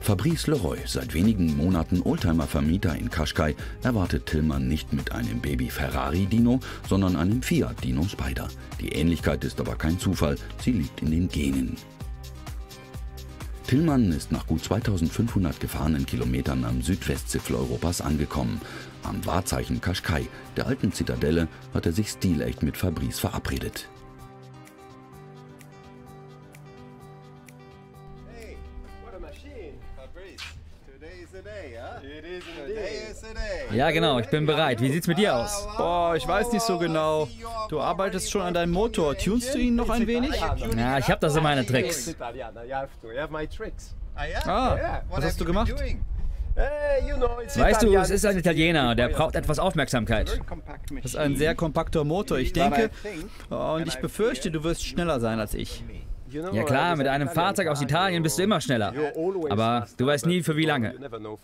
Fabrice Leroy, seit wenigen Monaten Oldtimer-Vermieter in Cascais, erwartet Tillman nicht mit einem Baby-Ferrari Dino, sondern einem Fiat Dino Spider. Die Ähnlichkeit ist aber kein Zufall, sie liegt in den Genen. Tillman ist nach gut 2500 gefahrenen Kilometern am Südwestzipfel Europas angekommen. Am Wahrzeichen Cascais, der alten Zitadelle, hat er sich stilecht mit Fabrice verabredet. Ja genau, ich bin bereit. Wie sieht's mit dir aus? Boah, ich weiß nicht so genau. Du arbeitest schon an deinem Motor. Tunst du ihn noch ein wenig? Ja, ich hab da so meine Tricks. Ah, was hast du gemacht? Weißt du, es ist ein Italiener, der braucht etwas Aufmerksamkeit. Das ist ein sehr kompakter Motor. Ich denke, und ich befürchte, du wirst schneller sein als ich. Ja klar, mit einem Fahrzeug aus Italien bist du immer schneller. Aber du weißt nie für wie lange.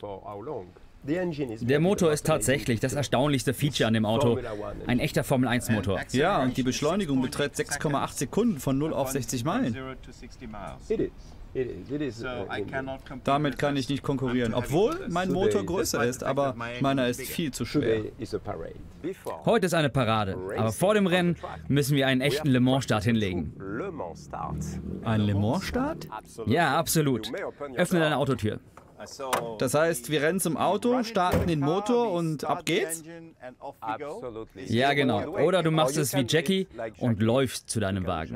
Der Motor ist tatsächlich das erstaunlichste Feature an dem Auto. Ein echter Formel-1-Motor. Ja, und die Beschleunigung beträgt 6,8 Sekunden von 0 auf 60 Meilen. Damit kann ich nicht konkurrieren, obwohl mein Motor größer ist, aber meiner ist viel zu schwer. Heute ist eine Parade, aber vor dem Rennen müssen wir einen echten Le Mans-Start hinlegen. Ein Le Mans-Start? Ja, absolut. Öffne deine Autotür. Das heißt, wir rennen zum Auto, starten den Motor und ab geht's? Ja, genau. Oder du machst es wie Jackie und läufst zu deinem Wagen.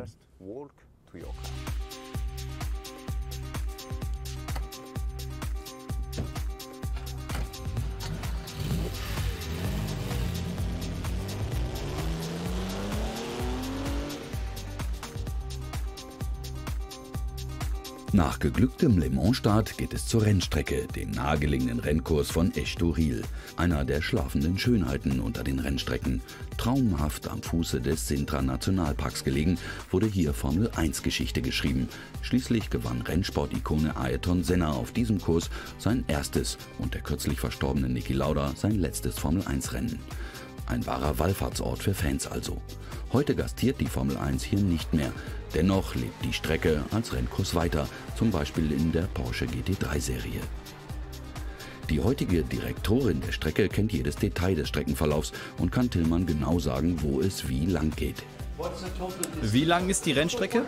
Nach geglücktem Le Mans-Start geht es zur Rennstrecke, dem nahegelegenen Rennkurs von Estoril, einer der schlafenden Schönheiten unter den Rennstrecken. Traumhaft am Fuße des Sintra-Nationalparks gelegen, wurde hier Formel-1-Geschichte geschrieben. Schließlich gewann Rennsport-Ikone Ayrton Senna auf diesem Kurs sein erstes und der kürzlich verstorbene Niki Lauda sein letztes Formel-1-Rennen. Ein wahrer Wallfahrtsort für Fans also. Heute gastiert die Formel 1 hier nicht mehr. Dennoch lebt die Strecke als Rennkurs weiter, zum Beispiel in der Porsche GT3-Serie. Die heutige Direktorin der Strecke kennt jedes Detail des Streckenverlaufs und kann Tillman genau sagen, wo es wie lang geht. Wie lang ist die Rennstrecke?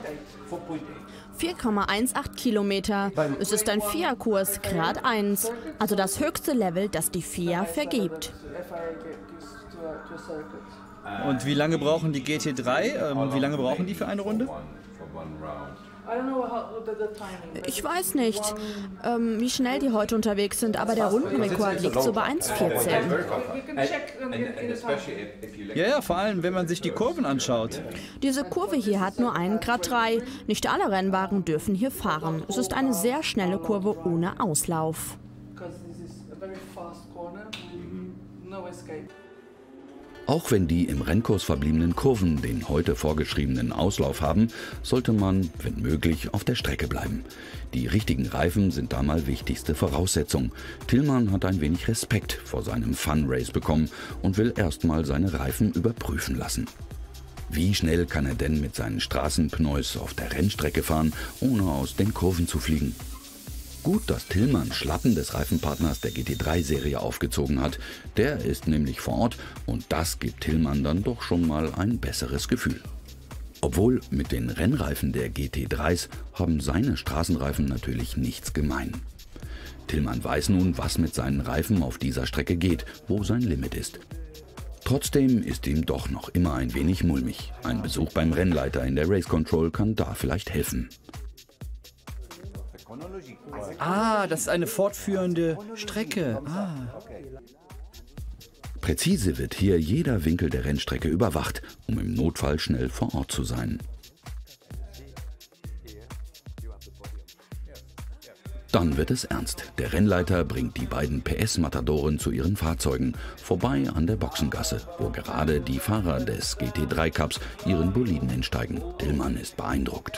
4,18 Kilometer. Es ist ein FIA-Kurs, Grad 1, also das höchste Level, das die FIA vergibt. Und wie lange brauchen die GT3? Wie lange brauchen die für eine Runde? Ich weiß nicht, wie schnell die heute unterwegs sind, aber der Rundenrekord liegt so bei 1,14. Ja, vor allem, wenn man sich die Kurven anschaut. Diese Kurve hier hat nur einen Grad 3. Nicht alle Rennwagen dürfen hier fahren. Es ist eine sehr schnelle Kurve ohne Auslauf. Auch wenn die im Rennkurs verbliebenen Kurven den heute vorgeschriebenen Auslauf haben, sollte man, wenn möglich, auf der Strecke bleiben. Die richtigen Reifen sind da mal wichtigste Voraussetzung. Tillman hat ein wenig Respekt vor seinem Fun-Race bekommen und will erstmal seine Reifen überprüfen lassen. Wie schnell kann er denn mit seinen Straßenpneus auf der Rennstrecke fahren, ohne aus den Kurven zu fliegen? Gut, dass Tillman Schlappen des Reifenpartners der GT3-Serie aufgezogen hat. Der ist nämlich vor Ort und das gibt Tillman dann doch schon mal ein besseres Gefühl. Obwohl mit den Rennreifen der GT3s haben seine Straßenreifen natürlich nichts gemein. Tillman weiß nun, was mit seinen Reifen auf dieser Strecke geht, wo sein Limit ist. Trotzdem ist ihm doch noch immer ein wenig mulmig. Ein Besuch beim Rennleiter in der Race Control kann da vielleicht helfen. Ah, das ist eine fortführende Strecke. Präzise wird hier jeder Winkel der Rennstrecke überwacht, um im Notfall schnell vor Ort zu sein. Dann wird es ernst. Der Rennleiter bringt die beiden PS-Matadoren zu ihren Fahrzeugen, vorbei an der Boxengasse, wo gerade die Fahrer des GT3 Cups ihren Boliden entsteigen. Tillman ist beeindruckt.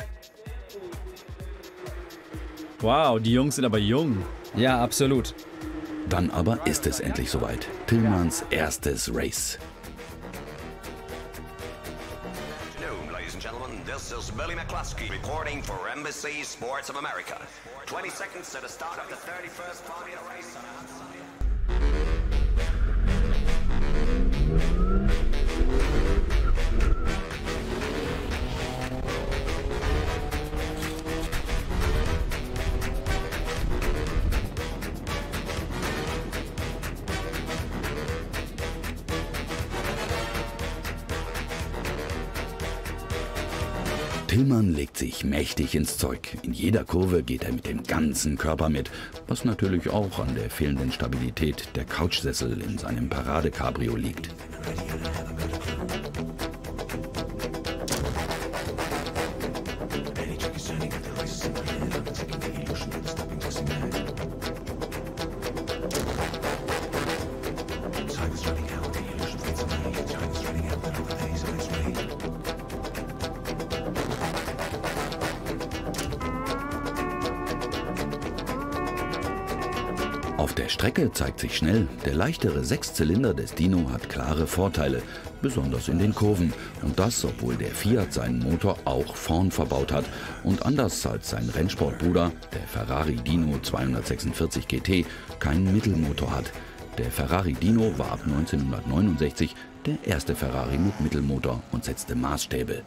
Wow, die Jungs sind aber jung. Ja, absolut. Dann aber ist es endlich soweit. Tillmans erstes Race. This is Billy McCluskey reporting for Merceces Sports of America. 20 seconds to the start of the 31st Formula race on outside. Tillmann legt sich mächtig ins Zeug. In jeder Kurve geht er mit dem ganzen Körper mit, was natürlich auch an der fehlenden Stabilität der Couchsessel in seinem Paradecabrio liegt. Auf der Strecke zeigt sich schnell, der leichtere Sechszylinder des Dino hat klare Vorteile, besonders in den Kurven. Und das, obwohl der Fiat seinen Motor auch vorn verbaut hat und anders als sein Rennsportbruder, der Ferrari Dino 246 GT, keinen Mittelmotor hat. Der Ferrari Dino war ab 1969 der erste Ferrari mit Mittelmotor und setzte Maßstäbe.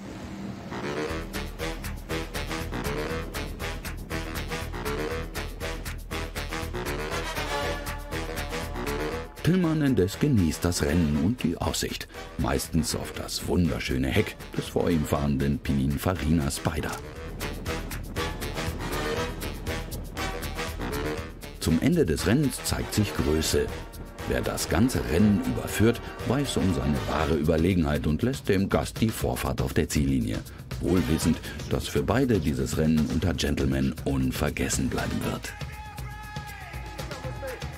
Tillmann indes genießt das Rennen und die Aussicht, meistens auf das wunderschöne Heck des vor ihm fahrenden Pininfarina Spider. Zum Ende des Rennens zeigt sich Größe. Wer das ganze Rennen überführt, weiß um seine wahre Überlegenheit und lässt dem Gast die Vorfahrt auf der Ziellinie. Wohl wissend, dass für beide dieses Rennen unter Gentlemen unvergessen bleiben wird.